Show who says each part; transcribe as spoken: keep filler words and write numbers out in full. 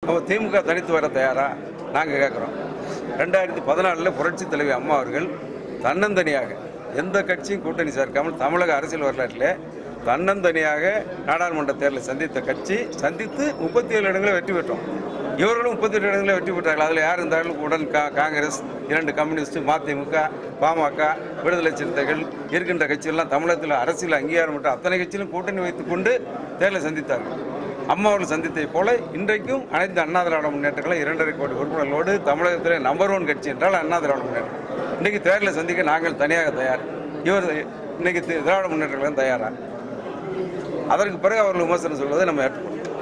Speaker 1: நம்ம திமுக தனித்து வர தயாரா நாங்கள் கேட்குறோம். ரெண்டாயிரத்தி பதினாலில் புரட்சி தலைவி அம்மா அவர்கள் தன்னந்தனியாக எந்த கட்சியும் கூட்டணி சேர்க்காமல் தமிழக அரசியல் வரலாற்றில் தன்னந்தனியாக நாடாளுமன்ற தேர்தலை சந்தித்த கட்சி சந்தித்து முப்பத்தி ஏழு இடங்களை வெற்றி பெற்றோம். இவர்களும் முப்பத்தி ஏழு இடங்களை வெற்றி பெற்றார்கள். அதில் யார் இருந்தாலும் உடன் கா காங்கிரஸ், இரண்டு கம்யூனிஸ்ட், மதிமுக, பாமக, விடுதலை சிறுத்தைகள் இருக்கின்ற கட்சிகள்லாம் தமிழகத்தில் அரசியல் அங்கீகாரம் பெற்ற அத்தனை கட்சியிலும் கூட்டணி வைத்துக் கொண்டு தேர்தலை சந்தித்தார்கள். அம்மா அவர்கள் சந்தித்ததை போல இன்றைக்கும் அனைத்து அண்ணா திராவிட முன்னேற்றங்களை இரண்டரை கோடி உறுப்பினர்களோடு தமிழகத்தில் நம்பர் ஒன் கட்சி என்றால் அண்ணா திராவிட முன்னேற்றம். இன்றைக்கு தேர்தலை சந்திக்க நாங்கள் தனியாக தயார். இவர் இன்னைக்கு திராவிட முன்னேற்றங்களும் தயாரா? அதற்கு பிறகு அவர்கள் விமர்சனம் சொல்வதை நம்ம ஏற்றுக்கொள்வோம்.